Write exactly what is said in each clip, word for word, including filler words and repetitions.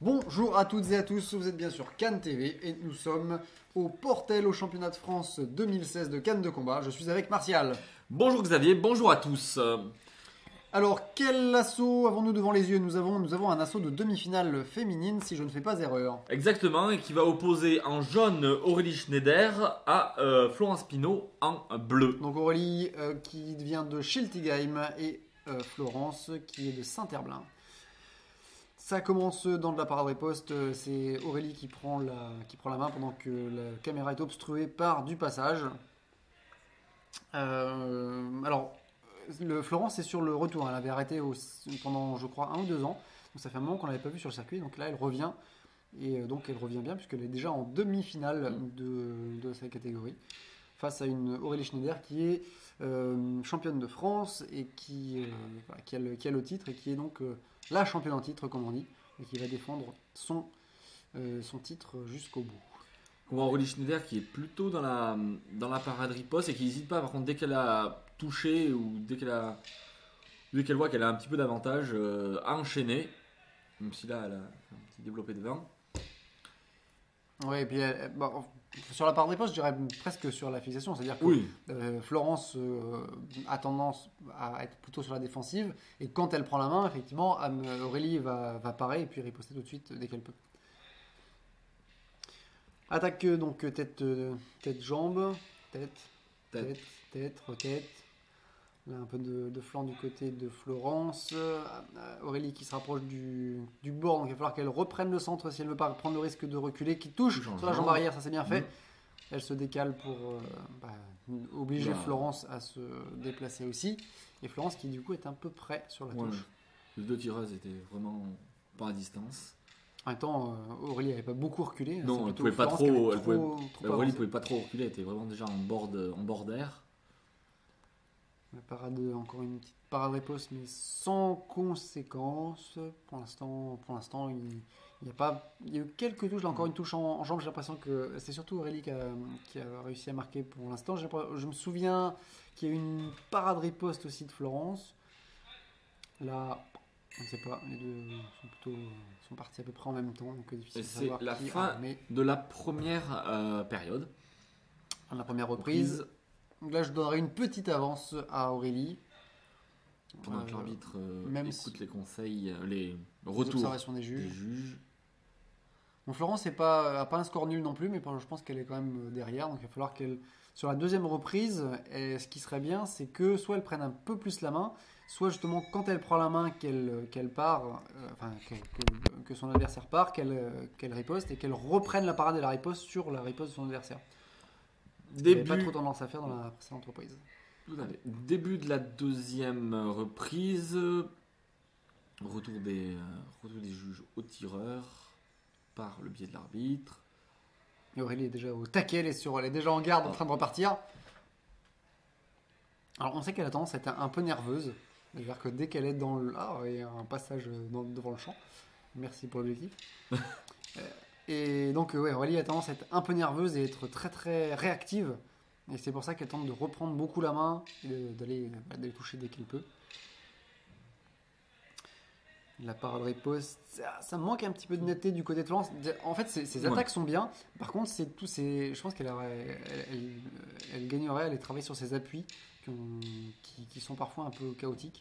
Bonjour à toutes et à tous, vous êtes bien sur Cannes T V et nous sommes au Portel au championnat de France deux mille seize de Cannes de combat. Je suis avec Martial. Bonjour Xavier, bonjour à tous. Alors quel assaut avons-nous devant les yeux? Nous avons, nous avons un assaut de demi-finale féminine si je ne fais pas erreur. Exactement, et qui va opposer en jaune Aurélie Schneider à euh, Florence Pinault en bleu. Donc Aurélie euh, qui vient de Schiltigheim et euh, Florence qui est de Saint-Herblain. Ça commence dans de la parade riposte, c'est Aurélie qui prend, la, qui prend la main pendant que la caméra est obstruée par du passage. Euh, alors, le Florence est sur le retour, elle avait arrêté au, pendant je crois un ou deux ans, donc ça fait un moment qu'on ne l'avait pas vue sur le circuit, donc là elle revient, et donc elle revient bien puisqu'elle est déjà en demi-finale de, de sa catégorie, face à une Aurélie Schneider qui est euh, championne de France et qui, euh, voilà, qui, a le, qui a le titre et qui est donc... Euh, la championne en titre, comme on dit, et qui va défendre son, euh, son titre jusqu'au bout. On voit Aurélie Schneider qui est plutôt dans la, dans la parade riposte et qui n'hésite pas, par contre, dès qu'elle a touché ou dès qu'elle a, dès qu'elle voit qu'elle a un petit peu d'avantage, euh, à enchaîner, même si là elle a un petit développé devant. Oui, et puis elle, bon, sur la parade riposte, je dirais presque sur la fixation, c'est-à-dire que Oui. euh, Florence euh, a tendance à être plutôt sur la défensive, et quand elle prend la main, effectivement, Aurélie va, va parer et puis riposter tout de suite dès qu'elle peut. Attaque donc tête, tête, jambe, tête, tête, tête, tête, retête. Là, un peu de, de flanc du côté de Florence. Euh, Aurélie qui se rapproche du, du bord, donc il va falloir qu'elle reprenne le centre si elle ne veut pas prendre le risque de reculer, qui touche sur la jambe arrière, ça c'est bien fait. Mmh. Elle se décale pour euh, bah, obliger bah. Florence à se déplacer aussi. Et Florence qui du coup est un peu près sur la ouais, touche. Les deux tireuses étaient vraiment pas à distance. En même temps, euh, Aurélie n'avait pas beaucoup reculé. Non, elle pouvait pas trop. Elle trop, pouvait, trop Aurélie ne pouvait pas trop reculer, elle était vraiment déjà en bord, de, en bord d'air. La parade, encore une petite parade riposte, mais sans conséquence. Pour l'instant, pour l'instant, il, il y a pas, il y a eu quelques touches. Là, encore une touche en, en jambe. J'ai l'impression que c'est surtout Aurélie qui a, qui a réussi à marquer pour l'instant. J'ai, je me souviens qu'il y a eu une parade riposte aussi de Florence. Là, on ne sait pas. Les deux sont plutôt sont partis à peu près en même temps, donc difficile de savoir. C'est la qui fin a, mais... de la première euh, période. La première reprise. reprise. Donc là, je donnerai une petite avance à Aurélie. Pendant euh, que l'arbitre euh, même écoute si les conseils, les retours les observations des juges. Des juges. Bon, Florence n'a pas, pas un score nul non plus, mais je pense qu'elle est quand même derrière. Donc il va falloir qu'elle... Sur la deuxième reprise, et ce qui serait bien, c'est que soit elle prenne un peu plus la main, soit justement quand elle prend la main, qu'elle, qu'elle part, euh, enfin qu'elle, que, que son adversaire part, qu'elle, qu'elle riposte et qu'elle reprenne la parade et la riposte sur la riposte de son adversaire. Début... pas trop tendance à faire dans la précédente reprise. Début de la deuxième reprise, retour des, euh, retour des juges au tireur par le biais de l'arbitre. Et Aurélie est déjà au taquet, elle est, sur, elle est déjà en garde en train de repartir. Alors on sait qu'elle a tendance à être un peu nerveuse, c'est-à-dire que dès qu'elle est dans le... Ah, il y a un passage dans, devant le champ. Merci pour l'objectif. Et donc, ouais, Aurélie a tendance à être un peu nerveuse et être très très réactive. Et c'est pour ça qu'elle tente de reprendre beaucoup la main et d'aller, d'aller toucher dès qu'elle peut. La parade riposte, ça, ça manque un petit peu de netteté du côté de Florence. En fait, ses, ses attaques ouais. sont bien. Par contre, c'est tout, c'est, je pense qu'elle aurait, elle, elle, elle gagnerait à aller travailler sur ses appuis qui, ont, qui, qui sont parfois un peu chaotiques.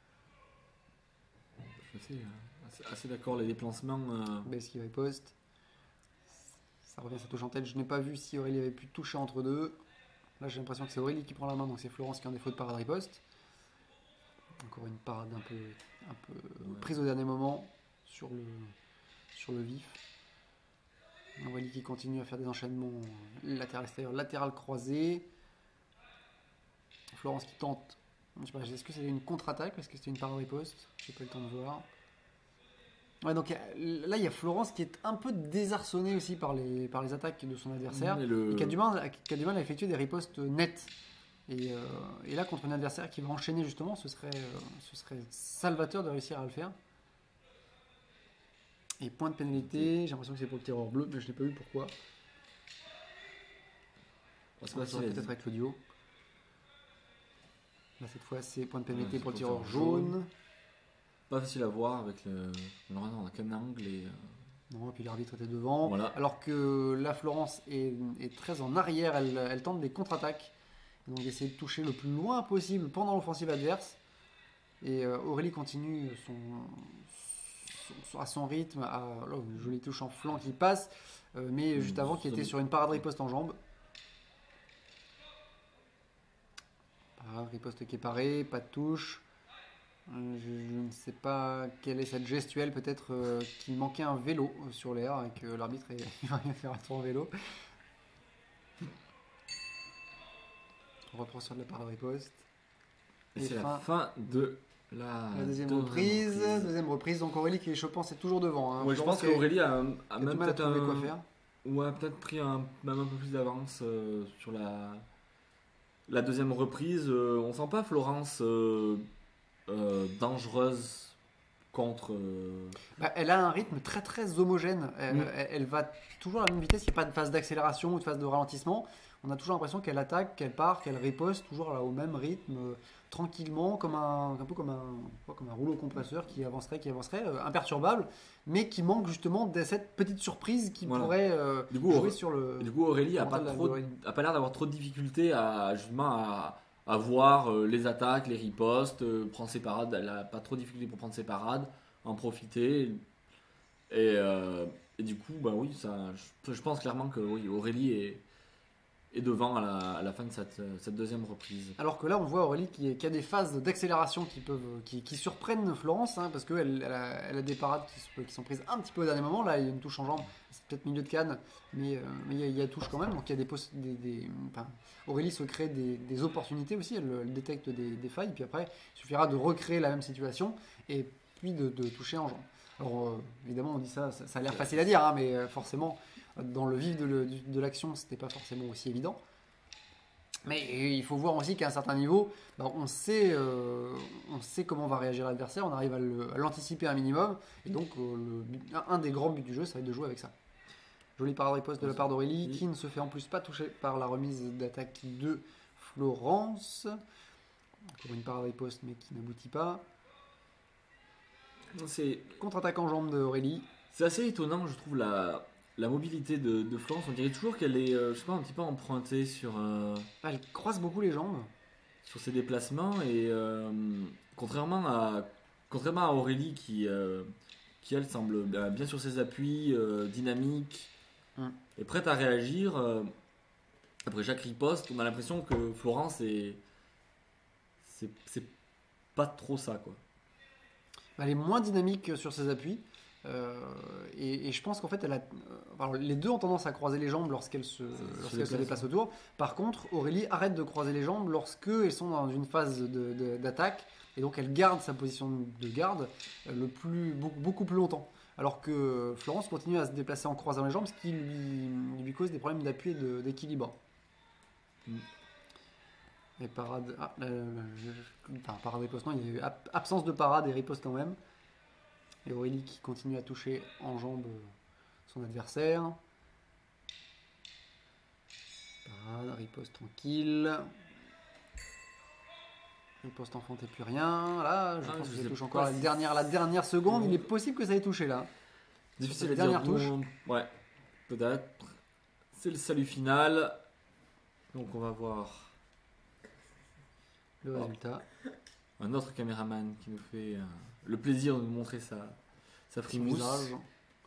Je suis assez, assez d'accord, les déplacements. Euh... Baisse qui riposte. Ça revient, ça touche en tête. Je n'ai pas vu si Aurélie avait pu toucher entre deux. Là, j'ai l'impression que c'est Aurélie qui prend la main, donc c'est Florence qui a un défaut de parade riposte. Encore une parade un peu, un peu ouais. prise au dernier moment sur le, sur le vif. Aurélie qui continue à faire des enchaînements latéral extérieur, latéral croisé. Florence qui tente. Je sais pas, est-ce que c'est une contre-attaque? Est-ce que c'était une parade riposte? J'ai pas eu le temps de voir. Ouais, donc là, il y a Florence qui est un peu désarçonnée aussi par les, par les attaques de son adversaire le... et qui a, du mal, qui a du mal à effectuer des ripostes nettes. Et, euh, et là, contre un adversaire qui va enchaîner justement, ce serait, euh, ce serait salvateur de réussir à le faire. Et point de pénalité, j'ai l'impression que c'est pour le tireur bleu, mais je n'ai pas vu pourquoi. On va se peut-être avec l'audio. Là, cette fois, c'est point de pénalité ouais, pour le tireur jaune. jaune. Pas facile à voir avec le. On a qu'un angle et. Non, et puis l'arbitre était devant. Voilà. Alors que la Florence est, est très en arrière, elle, elle tente des contre-attaques. Donc essayer de toucher le plus loin possible pendant l'offensive adverse. Et euh, Aurélie continue son, son- à son rythme, à là, une jolie touche en flanc qui passe, euh, mais juste avant qui était sur une parade riposte en jambe. Parade riposte qui est parée, pas de touche. Euh, Je, je ne sais pas quelle est cette gestuelle, peut-être euh, qu'il manquait un vélo euh, sur l'air et que l'arbitre est- il va rien faire un tour en vélo. On reprend sur de la parade riposte. Et Et c'est fin- la fin de la, La deuxième deuxième reprise, reprise. deuxième reprise, donc Aurélie qui je pense est toujours devant. Hein. Ouais, je Florence pense qui a- qu'Aurélie a, a qui a du même mal à peut-être trouver un- quoi faire. Ouais, peut-être pris un, même un peu plus d'avance euh, sur la, la deuxième reprise. Euh, on sent pas Florence euh, euh, dangereuse contre. euh, Bah, elle a un rythme très très homogène. Elle, Mm. elle- elle va toujours à la même vitesse. Il n'y a pas de phase d'accélération ou de phase de ralentissement. On a toujours l'impression qu'elle attaque, qu'elle part, qu'elle riposte toujours là, au même rythme, euh, tranquillement, comme un, un peu comme un, quoi, comme un rouleau compresseur qui avancerait, qui avancerait, euh, imperturbable, mais qui manque justement de cette petite surprise qui Voilà. pourrait euh, Du coup, jouer Auré- sur le. Du coup, Aurélie a mental pas, de trop, Aurélie. a pas l'air d'avoir trop de difficultés à justement à, à voir euh, les attaques, les ripostes, euh, prendre ses parades. Elle a pas trop de difficultés pour prendre ses parades, en profiter. Et, euh, et du coup, bah oui, ça, je, je pense clairement que oui, Aurélie est, est devant à la, à la fin de cette, cette deuxième reprise. Alors que là, on voit Aurélie qui, qui a des phases d'accélération qui peuvent, qui, qui surprennent Florence, hein, parce qu'elle elle a, elle a des parades qui, se- qui sont prises un petit peu au dernier moment. Là, il y a une touche en jambe, c'est peut-être milieu de canne, mais, euh, mais il, y a, il y a touche quand même. Donc il y a des, poss- des, des- enfin, Aurélie se crée des, des opportunités aussi, elle, elle détecte des, des failles, puis après, il suffira de recréer la même situation et puis de, de toucher en jambe. Alors euh, évidemment, on dit ça, ça, ça a l'air facile à dire, hein, mais euh, forcément, dans le vif de, le- du- de l'action, c'était pas forcément aussi évident. Mais il faut voir aussi qu'à un certain niveau, bah, on, sait, euh, on sait comment va réagir l'adversaire, on arrive à le- à l'anticiper un minimum. Et donc, euh, le but- un des grands buts du jeu, ça va être de jouer avec ça. Jolie parade riposte de la part d'Aurélie, qui ne se fait en plus pas toucher par la remise d'attaque de Florence. Encore une parade riposte, mais qui n'aboutit pas. C'est Contre-attaque en jambe d'Aurélie. c'est assez étonnant, je trouve, la, la mobilité de, de Florence. On dirait toujours qu'elle est, euh, je sais pas, un petit peu empruntée sur, euh, Ah, elle croise beaucoup les jambes. sur ses déplacements. Et euh, contrairement, à, contrairement à Aurélie, qui, euh, qui elle semble bien, bien sur ses appuis, euh, dynamique, Mm. et prête à réagir, euh, après chaque riposte, on a l'impression que Florence est. C'est c'est pas trop ça, quoi. Elle est moins dynamique sur ses appuis. Euh, et, et je pense qu'en fait, elle a, euh, alors, les deux ont tendance à croiser les jambes lorsqu'elles se, lorsqu'elles se déplace, déplacent autour. Par contre, Aurélie arrête de croiser les jambes lorsqu'elles sont dans une phase de- de- d'attaque. Et donc, elle garde sa position de garde euh, le plus, beaucoup, beaucoup plus longtemps. Alors que Florence continue à se déplacer en croisant les jambes, ce qui lui, lui cause des problèmes d'appui et de- d'équilibre. Mm. Et parade. Ah, euh, je- enfin, parade riposte, non, il y a eu ab- absence de parade et riposte quand même. Et Aurélie qui continue à toucher en jambe euh, son adversaire. Parade, riposte tranquille. Riposte enfant et plus rien. Là, je Ah, pense je que ça sais touche pas encore la si- dernière, la dernière seconde. Non. Il est possible que ça ait touché là. Difficile cette à dire. dernière touche. d'où- Ouais, peut-être. C'est le salut final. Donc on va voir Le Oh. résultat. un autre caméraman qui nous fait euh, le plaisir de nous montrer sa, sa Son frimousse. visage.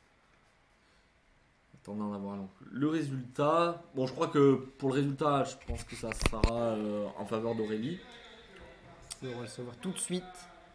Attendant d'avoir donc le résultat. Bon, je crois que pour le résultat, je pense que ça sera euh, en faveur d'Aurélie. On va le savoir tout de suite.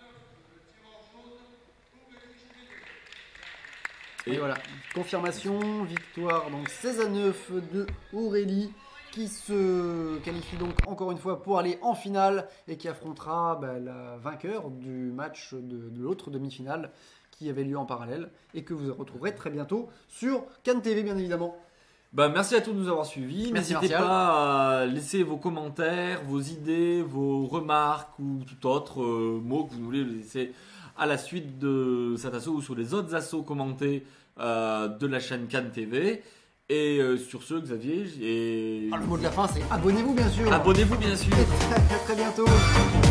Et, Et- voilà, confirmation, victoire donc seize à neuf de Aurélie qui se qualifie donc encore une fois pour aller en finale et qui affrontera bah, la vainqueur du match de, de l'autre demi-finale qui avait lieu en parallèle et que vous retrouverez très bientôt sur Cannes T V bien évidemment. Bah, merci à tous de nous avoir suivis. Merci, N'hésitez Martial. pas à laisser vos commentaires, vos idées, vos remarques ou tout autre euh, mot que vous voulez laisser à la suite de cet assaut ou sur les autres assauts commentés euh, de la chaîne Cannes T V. Et euh, sur ce, Xavier, et... Ah, le mot de la fin c'est abonnez-vous bien sûr. abonnez-vous bien sûr. Et très, très bientôt.